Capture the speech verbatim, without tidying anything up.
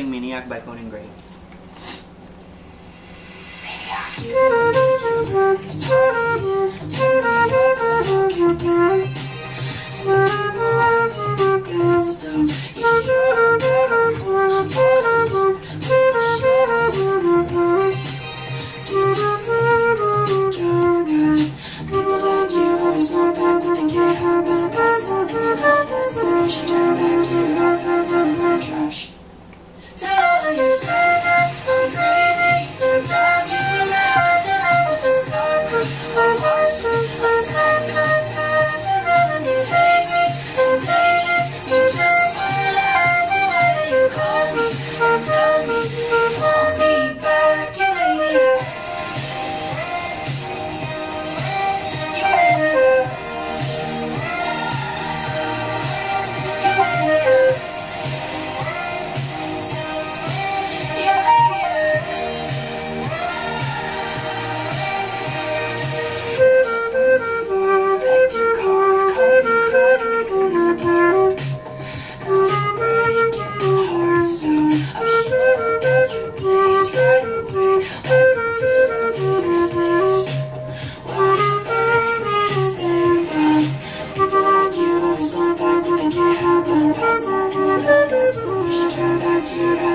playing MANIAC by Conan Gray. She turned back to her back down in her trash. Tell all your friends that I'm crazy and drive you mad. That I'm such a stalker, a watcher, a psychopath. And telling you hate me and date it, you just wanna laugh. So why do you call me and tell me you want me back? You maniac. You maniac. She turned back to your